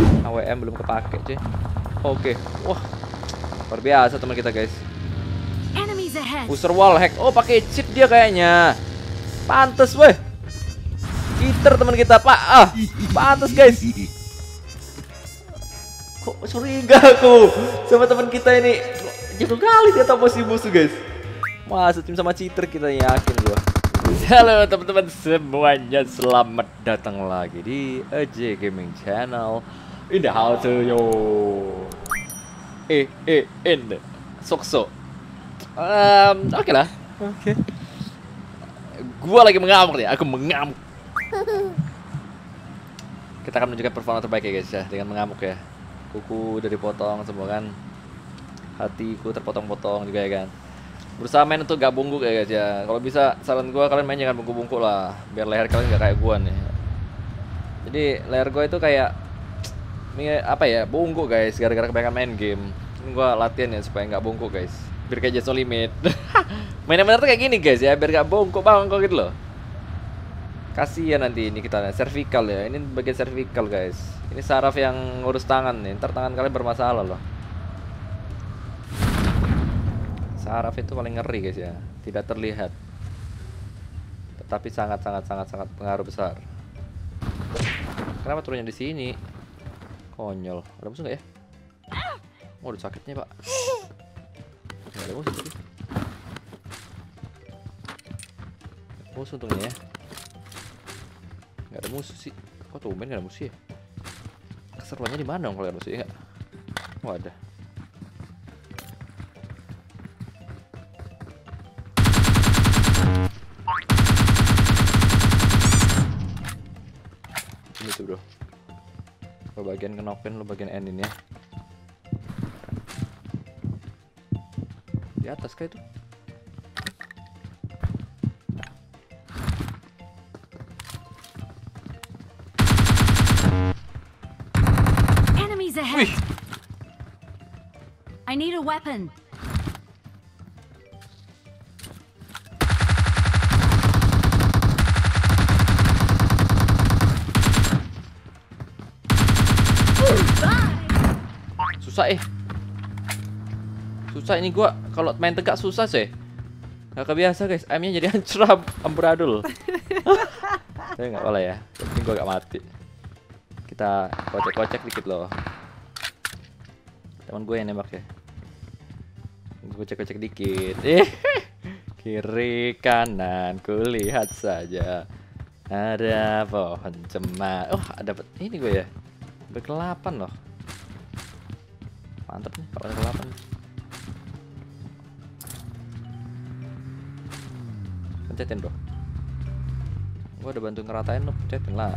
AWM belum kepake cuy. Oke. Wah, luar biasa teman kita guys. Enemies ahead. User wall hack. Oh, pakai cheat dia kayaknya. Pantes weh. Cheater teman kita, Pak. Ah, pantes guys. Kok curiga aku sama teman kita ini. Jauh kali dia tahu posisi musuh guys. Masa tim sama cheater, kita yakin gua. Halo teman-teman semuanya, selamat datang lagi di AJ Gaming Channel. In the house yo. In Sokso. Oke lah. Oke. Gua lagi mengamuk nih, aku mengamuk. Kita akan menunjukkan performa terbaik ya guys ya, dengan mengamuk ya. Kuku udah dipotong semua kan. Hatiku terpotong-potong juga ya kan. Berusaha main untuk gak bungkuk ya guys ya. Kalau bisa saran gua kalian main jangan bungkuk-bungkuk lah, biar leher kalian gak kayak gua nih. Jadi leher gua itu kayak apa ya, bungkuk guys, gara-gara kebanyakan main game. Ini gua latihan ya supaya nggak bungkuk guys, biar kayak Just No Limit. Mainnya bener tuh kayak gini guys ya, biar gak bungkuk bangkok gitu loh. Kasihan nanti ini kita cervical ya, ini bagian cervical guys. Ini saraf yang ngurus tangan nih, ntar tangan kalian bermasalah loh. Saraf itu paling ngeri guys ya, tidak terlihat, tetapi sangat pengaruh besar. Kenapa turunnya di sini? Konyol. Ada musuh nggak ya? Oh, ada sakitnya pak. Nggak ada musuh tadi. Musuh untungnya ya. Nggak ada musuh sih. Kok tumben nggak ada musuh ya? Keseruannya di mana dong kalau ada musuh ya? Oh ada. Ini tuh bro. Lo bagian knock-in, lo bagian end-in ya. Di atas kayak itu. Enemies ahead. Wih. I need a weapon. Susah susah ini gua kalau main tegak susah sih, nggak kebiasa guys. Aimnya jadi hancur amburadul. Tapi nggak apa-apa ya, tapi gua gak mati. Kita kocek-kocek dikit loh. Teman gue yang nembak ya, gue kocek-kocek dikit. Kiri kanan kulihat saja ada pohon cemara. Oh dapat ini gue ya, berkelapan loh. Mantap nih kalau ada kelapan. Pencetin bro. Gua udah bantu ngeratain lo, pencetin lah.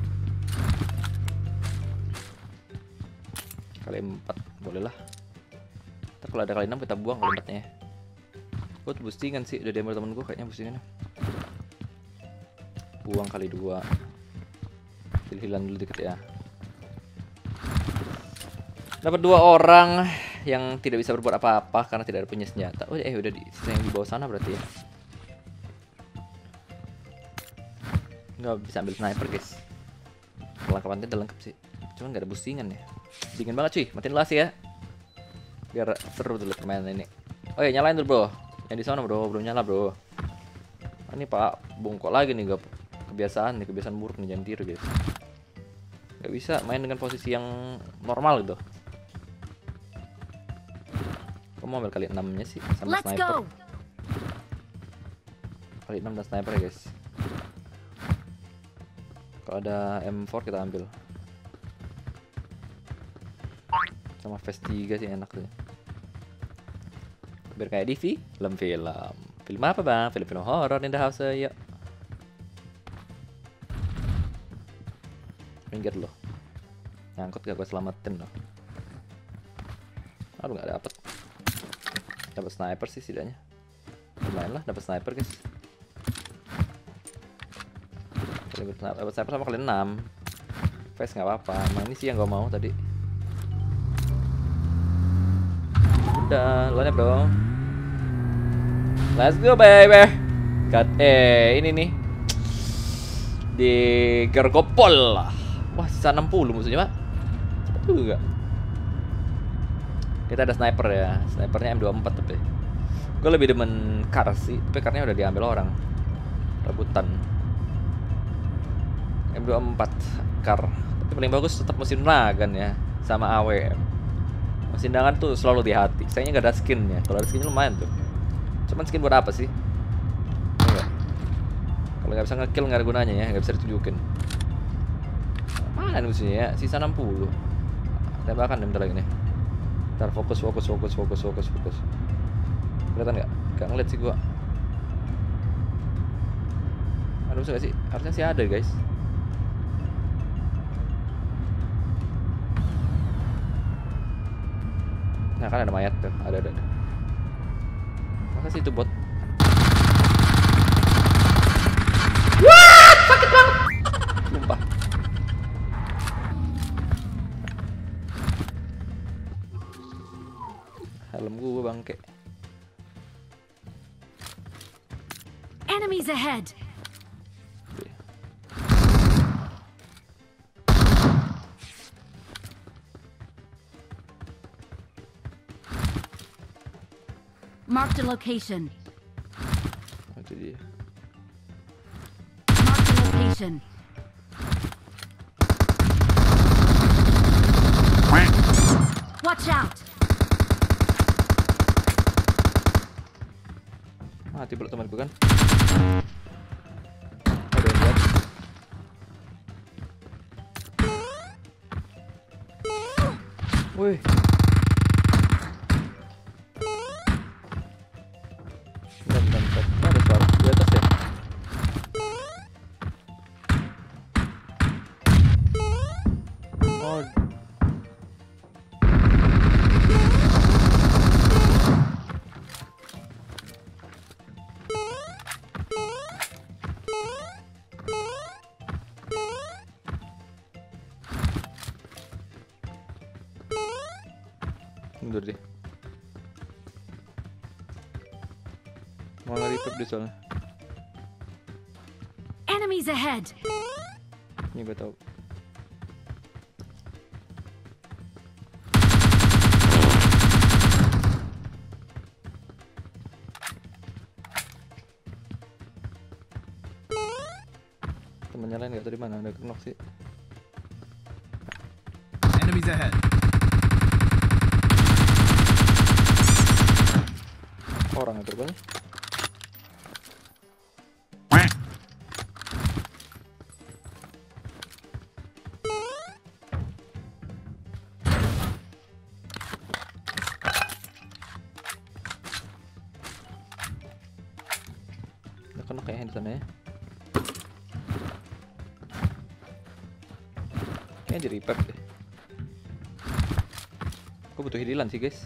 Kali 4 boleh lah. Ntar kalau ada kali 6 kita buang kali 4-nya ya. Gua tuh boostingan sih, udah demo temen gua kayaknya boostingannya. Buang kali 2. Hilang dulu dikit ya. Dapat 2 orang yang tidak bisa berbuat apa-apa karena tidak ada punya senjata. Oh udah yang di bawah sana berarti ya. Nggak bisa ambil sniper guys. Perlengkapannya udah lengkap sih, cuman nggak ada boostingan ya. Dingin banget cuy, matiin las ya biar seru dulu permainan ini. Oh ya nyalain dulu bro, yang di sana bro belum nyala bro. Ini pak bungkuk lagi nih, gak kebiasaan buruk nih, jangan tiru guys. Nggak bisa main dengan posisi yang normal gitu. Aku mau ambil kali 6-nya sih sama Let's sniper. go. Kali 6 dan sniper ya guys. Kalau ada M4 kita ambil. Sama Phase 3 sih enak tuh. Biar kayak di film-film. Film apa bang? Film-film horror in the house ya. Minggir loh. Nyangkut gak gue selamatin loh. Aduh gak dapet. Dapat sniper sih setidaknya. Lumayan lah dapat sniper guys. Dapat sniper sama kali 6. Face nggak apa-apa. Emang ini sih yang gue mau tadi. Udah, lo bro. Let's go baby. Ini nih. Di Gergopol. Wah sisa 60 musuhnya pak. juga. Kita ada sniper ya, snipernya M24 tapi gue lebih demen car sih, tapi karnya udah diambil orang, rebutan. M24 car, tapi paling bagus tetap mesin nagan ya, sama AWM. Mesin nagan tuh selalu di hati. Sayangnya nggak ada skinnya. Kalau ada skinnya lumayan tuh. Cuman skin buat apa sih? Enggak. Kalau nggak bisa ngekill nggak ada gunanya ya, nggak bisa ditunjukin. Mana musuhnya ya? Sisa 60. Tembakan nih bentar lagi nih. Ntar fokus. Kelihatan nggak? Nggak ngeliat sih gua. Ada musuh nggak sih? Harusnya sih ada guys. Nah kan ada mayat tuh, ada. Masa sih itu bot? Wah, sakit banget. Sumpah. Helm gua bangke. Enemies ahead. Marked a location. Itu dia. Marked a location. Watch out. Mati pula temanku kan. Ada yang lihat. Wih. Bentar. Ada suara di atas ya. Oh. Mundur deh. Mau nge-repep deh soalnya. Enemies ahead. Ini gue tau. Temennya lain gak tau di mana, ada knock sih. Enemies ahead. Orang yang terbang. Ada kena kayaknya di sana ya. Kayaknya di repair deh. Aku butuh healan sih guys.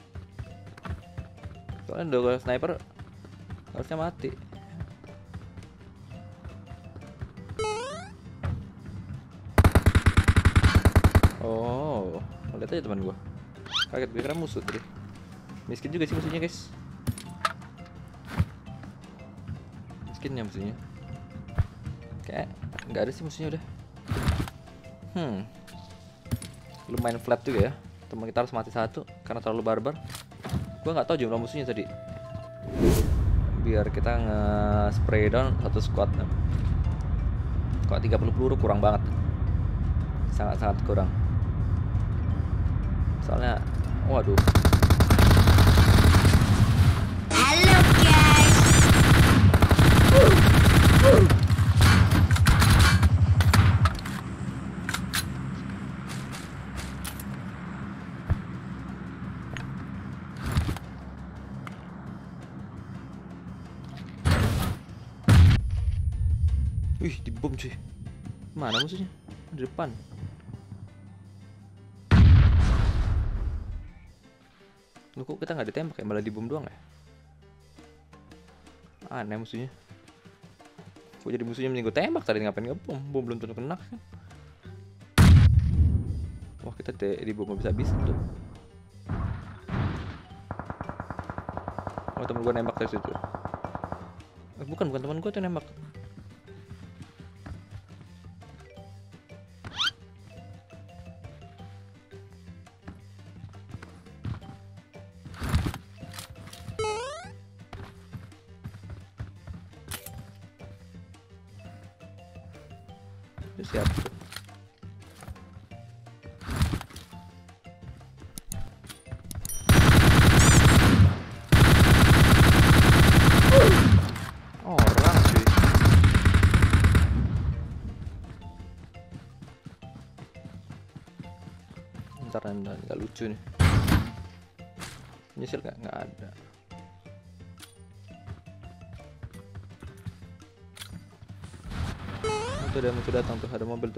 Soalnya udah sniper harusnya mati. Oh, lihat aja teman gua. Kaget gue kira musuh tadi. Miskin juga sih musuhnya guys. Miskinnya musuhnya. Kayak nggak ada sih musuhnya udah. Lumayan flat juga ya. Teman kita harus mati satu karena terlalu barbar. Gua nggak tahu jumlah musuhnya tadi. Biar kita nge-spray down satu squad. Kok 30 peluru kurang banget. Sangat-sangat kurang. Soalnya waduh. Hello guys. Wih, dibom cuy. Mana musuhnya? Di depan. Loh, kok kita nggak ditembak ya, malah dibom doang ya? Aneh musuhnya. Kok jadi musuhnya mending gue tembak tadi, ngapain ngebom? Bom belum tentu kena kan? Wah, kita dibom habis-habis tuh. Oh, temen gue nembak dari situ. Bukan teman gue tuh nembak. Siap tuh. Orang cuy. Ntar nggak lucu nih. Nyesel nggak ada. Tuh ada musuh datang tuh, ada mobil tuh.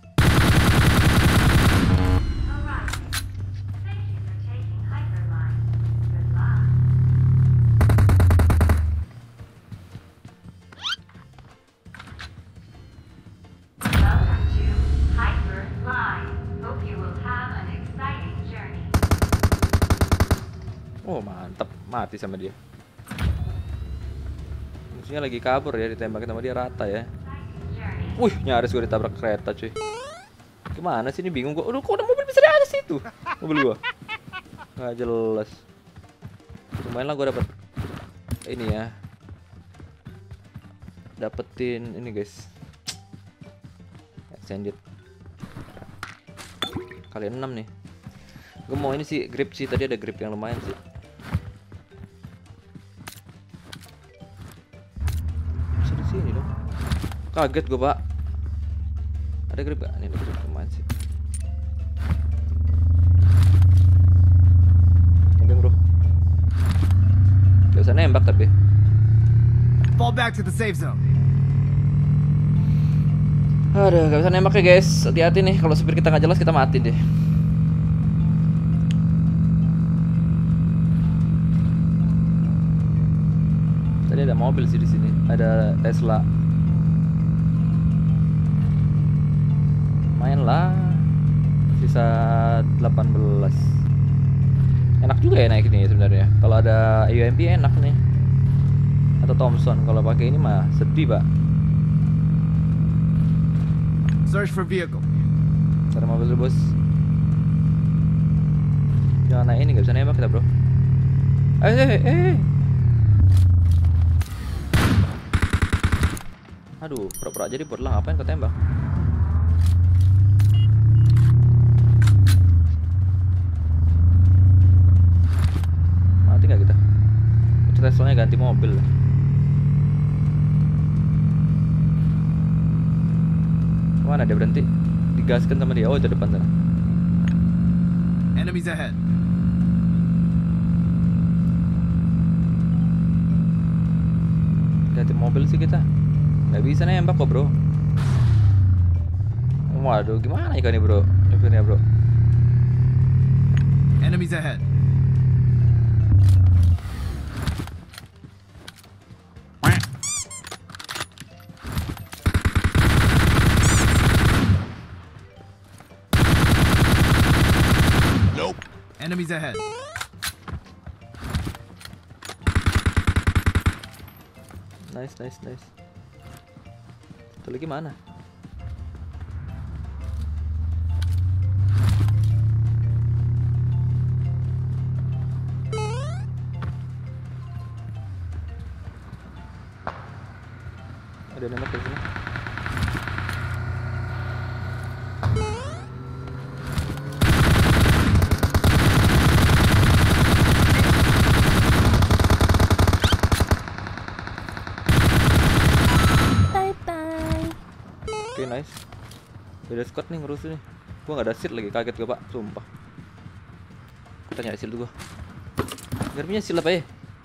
Oh mantap, mati sama dia. Musuhnya lagi kabur ya, ditembakin sama dia rata ya. Wih, nyaris gue ditabrak kereta cuy. Gimana sih ini, bingung gue. Udah, kok ada mobil bisa di atas itu? Mobil gue nggak jelas. Lumayan lah gue dapet ini ya. Dapetin ini guys, extended kali 6 nih. Gue mau ini sih, grip sih. Tadi ada grip yang lumayan sih. Bisa di sini dong. Kaget gue pak. Ada grip gak? Ini ada grip lumayan sih. Nebeng bro. Gak usah nembak tapi. Fall back to the safe zone. Aduh, gak usah nembak ya guys. Hati-hati nih, kalau supir kita nggak jelas kita mati deh. Tadi ada mobil sih di sini. Ada Tesla. Main lah. Sisa 18. Enak juga ya naik ini sebenarnya. Kalau ada UMP enak nih. Atau Thompson. Kalau pakai ini mah sedih pak. Search for vehicle. Cari mobil dulu bos. Jangan naik ini, nggak bisa nembak kita bro. Aduh, pura-pura aja dipur lah, ngapain kau tembak? Mati nggak kita? Teslanya ganti mobil. Mana dia berhenti? Digaskan sama dia. Oh, itu depan sana. Enemies ahead. Ganti mobil sih kita. Nggak bisa nembak kok bro. Waduh, gimana ikan nih bro? Akhirnya bro. Enemies ahead. Enemies ahead. Nice. Satu lagi mana? Ada nembak di sini. Oke, nice. Beda squad nih ngerusuh nih. Gua nggak ada shield lagi, kaget gua pak, sumpah. Kita nyari shield gua. Biar punya shield apa ya?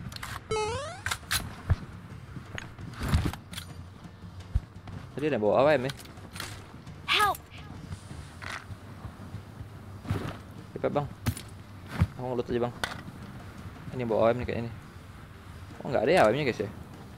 Tadi ada bawa AWM ya? Help! Cepet bang. Aku ngelut aja bang. Ini bawa AWM nih kayak ini. Oh nggak ada ya AWM-nya guys ya?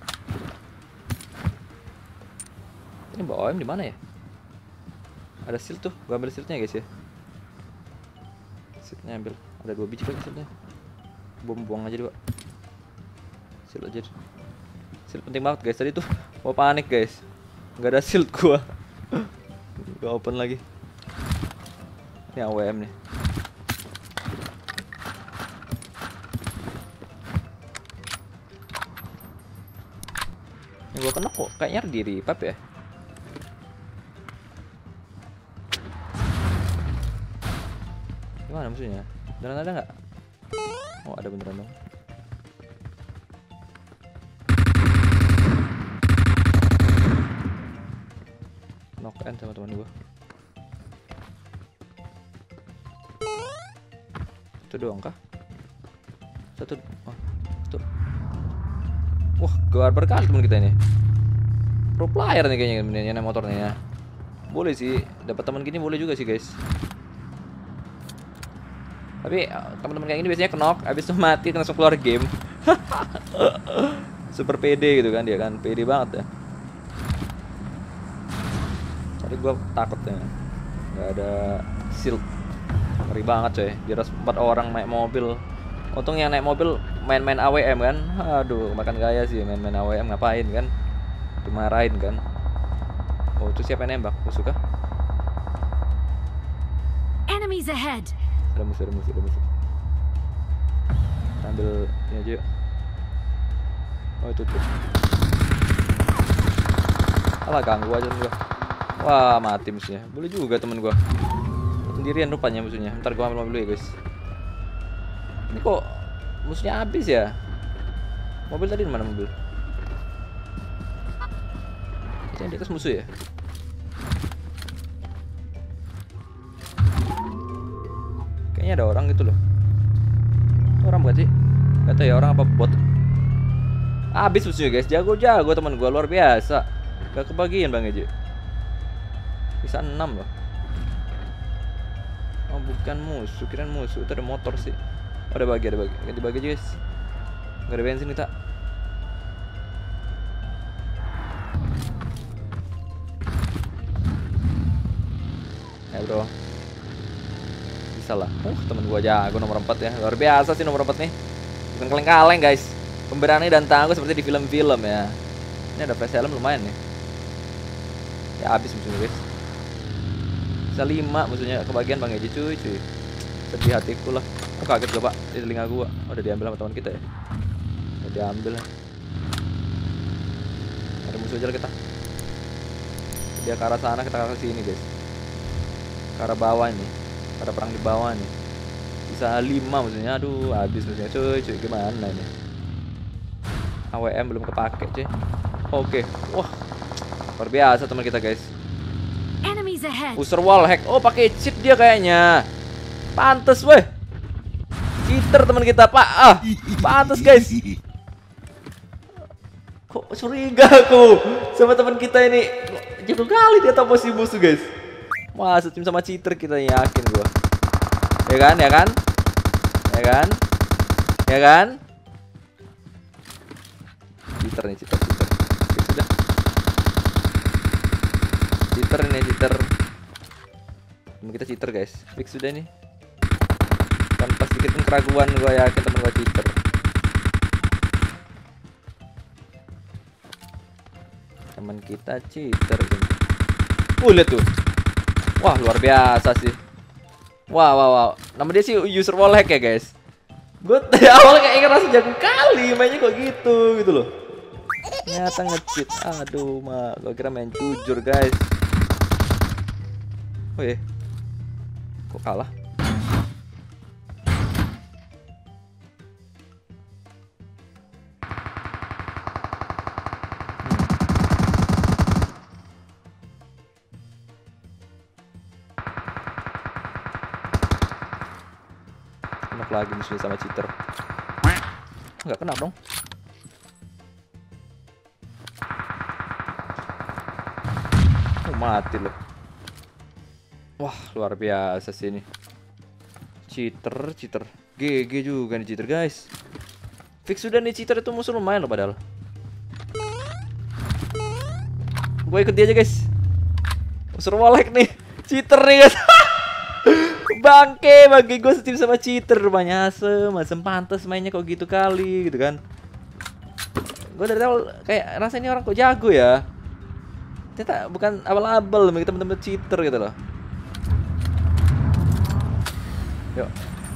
Ini bawa AWM di mana ya? Ada shield tuh, gua ambil shieldnya guys ya. Shieldnya ambil, ada 2 biji lagi shieldnya. Buang aja 2. Shield aja. Shield penting banget guys. Tadi tuh mau panik guys. Nggak ada shield gua. Gua open lagi. Ini AWM nih. Yang gua kena kok kayaknya di repap ya. Gimana musuhnya? Beneran ada nggak? Oh ada beneran dong. Knock end sama teman gua. Itu doang kah? Satu. Oh, satu. Wah, barbar kali teman kita ini. Pro player nih kayaknya naik motornya ya. Boleh sih, dapat teman gini boleh juga sih, guys. Tapi teman-teman kayak ini biasanya knock, habis itu mati langsung keluar game. Super pede gitu kan dia kan, pede banget ya. Tadi gua takut ya. Gak ada shield. Ngeri banget coy. Di atas 4 orang naik mobil. Untung yang naik mobil main-main AWM kan. Aduh, makan gaya sih main-main AWM ngapain kan? Dimarahin kan. Oh, itu siapa yang nembak? Musuh kah? Enemies ahead. Ada musuh. Ambil ini aja yuk. Oh, itu tuh. Alah, ganggu aja gua. Wah, mati musuhnya. Boleh juga temen gua. Sendirian rupanya musuhnya. Ntar gua ambil mobil dulu ya, guys. Ini kok musuhnya habis ya? Mobil tadi di mana mobil? Yang di atas musuh ya? Kayaknya ada orang gitu loh. Orang bukan sih? Gak tau ya orang apa bot. Habis musuhnya guys. Jago-jago teman gua luar biasa. Gak kebagian Bang Eje. Bisa 6 loh. Oh bukan musuh, kirain musuh. Itu ada motor sih. Oh, ada bagi. Ganti bagi aja guys. Gak ada bensin kita. Ya bro. Bisa lah. Temen gua jago nomor 4 ya. Luar biasa sih nomor 4 nih. Bukan kaleng-kaleng guys. Pemberani dan tangguh seperti di film-film ya. Ini ada flash helm lumayan nih. Ya habis musuhnya guys. Bisa 5 musuhnya kebagian Bang Eji cuy. Sedih hatiku lah. Oh kaget gua pak di telinga gua. Oh, udah diambil sama teman kita ya. Udah diambil lah. Ada musuh aja kita. Dia ke arah sana, kita ke arah sini guys. Ke arah bawah nih. Ada perang di bawah nih. Bisa 5 musuhnya. Aduh habis musuhnya cuy. Gimana ini? AWM belum kepake cuy. Oke. Wah. Luar biasa teman kita guys. Enemies ahead. User wall hack. Oh pakai cheat dia kayaknya. Pantes weh. Cheater teman kita pak. Pantes guys. Kok curiga aku sama teman kita ini. Jago kali dia tahu posisi musuh guys. Wah setim sama cheater kita yakin gua. Ya kan? Cheater nih cheater. Sudah. Cheater. Temen kita cheater guys. Fix sudah nih. Tanpa sedikit pun keraguan gua yakin temen gua cheater. Teman kita cheater. Lihat tuh. Wah, luar biasa sih. Wow. Nama dia sih user wall hack ya, guys. Gue dari awal kayak ngerasa jago kali mainnya kok gitu loh. Ternyata nge-cheat. Aduh, gue kira main jujur, guys. Wih. Kok kalah? Lagi musuhnya sama cheater. Nggak kena dong. Mati loh. Wah luar biasa sih ini. Cheater. GG juga nih cheater guys. Fix sudah nih cheater itu musuh lumayan loh padahal. Gue ikut dia aja guys. Musuh walek nih. Cheater nih guys. Bangke gue setim sama cheater rupanya asem pantas mainnya kok gitu kali gitu kan. Gue dari awal kayak rasa ini orang kok jago ya. Ternyata bukan abal-abal bagi temen-temen cheater gitu loh. Yuk.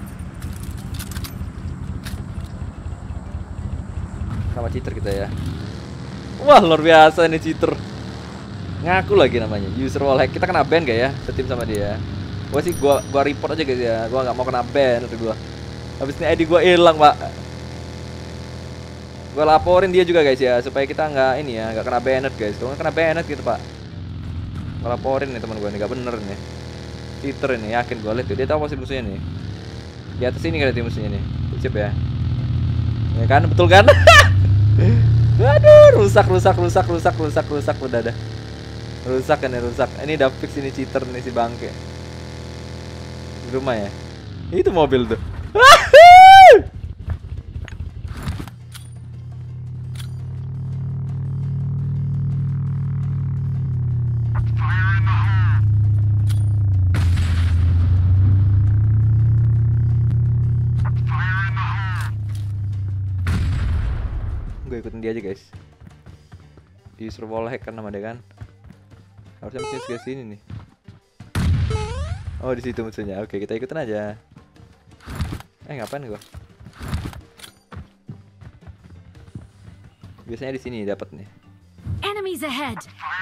Sama cheater kita ya. Wah luar biasa ini cheater. Ngaku lagi namanya user wall hack. Kita kena ban gak ya setim sama dia. Gua sih gua report aja guys ya. Gua nggak mau kena ban atau gua. Habis ini ID gua hilang, Pak. Gua laporin dia juga guys ya, supaya kita nggak ini ya, nggak kena banned guys. Kalau kena banned gitu, Pak. Gua laporin nih teman gua nih, nggak bener nih. Cheater ini, yakin gua lihat tuh. Dia tahu pasti musuhnya nih. Di atas ini kan musuhnya nih. Siap ya. Ya kan, betul kan? Aduh, rusak udah ada. Rusak kan ya, rusak. Ini udah fix ini cheater nih si bangke. Di rumah ya. Itu mobil tuh. Gue ikutin dia aja guys. User wall hack kan nama dia kan. Harusnya mesti sebelah sini nih. Oh di situ musuhnya. Oke kita ikutin aja. Ngapain gua? Biasanya di sini dapat nih. Enemies ahead.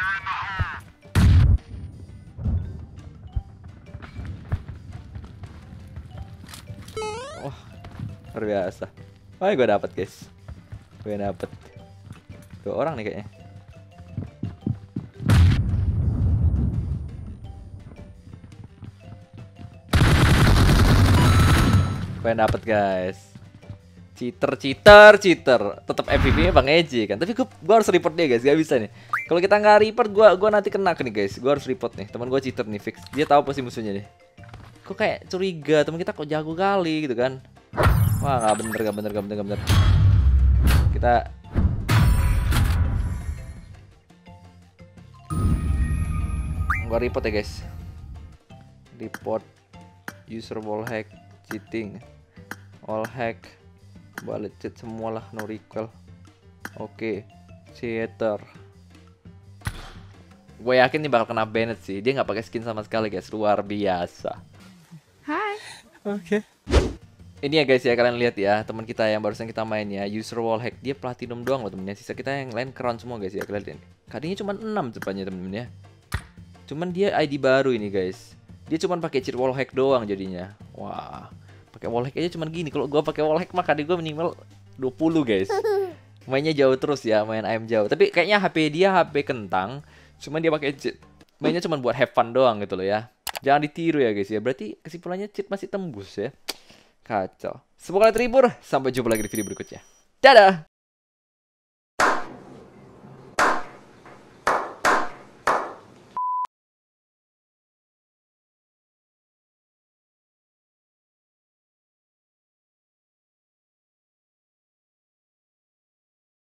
Oh luar biasa. Oh gue dapat guys. Gue dapet 2 orang nih kayaknya. Gue dapet guys. Cheater. Tetap MVP Bang Eji kan. Tapi gue harus report dia guys. Gak bisa nih. Kalau kita nggak report, gue nanti kena nih guys. Gue harus report nih. Teman gue cheater nih fix. Dia tahu pasti musuhnya nih. Kok kayak curiga teman kita kok jago kali gitu kan. Wah nggak bener. Kita gua report ya guys. Report user wall hack, cheating, all hack, balik cheat semualah, no recall. Oke, cheater. Gue yakin nih bakal kena banned sih. Dia nggak pakai skin sama sekali guys, luar biasa. Hi. Oke. Ini ya guys ya, kalian lihat ya, teman kita yang barusan kita main ya, user wall hack, dia platinum doang loh temennya. Sisa kita yang lain crown semua guys ya, kalian lihat. Kadinya cuma 6 cepatnya temen-temen ya. Cuman dia ID baru ini guys. Dia cuma pakai cheat wall hack doang jadinya. Wah, pakai wall hack aja cuman gini. Kalau gua pakai wall hack mah kadi gua minimal 20 guys. Mainnya jauh terus ya, main aim jauh. Tapi kayaknya HP dia HP kentang. Cuman dia pakai cheat. Mainnya cuma buat have fun doang gitu loh ya. Jangan ditiru ya guys ya. Berarti kesimpulannya cheat masih tembus ya. Kacau. Semoga kalian terhibur. Sampai jumpa lagi di video berikutnya. Dadah.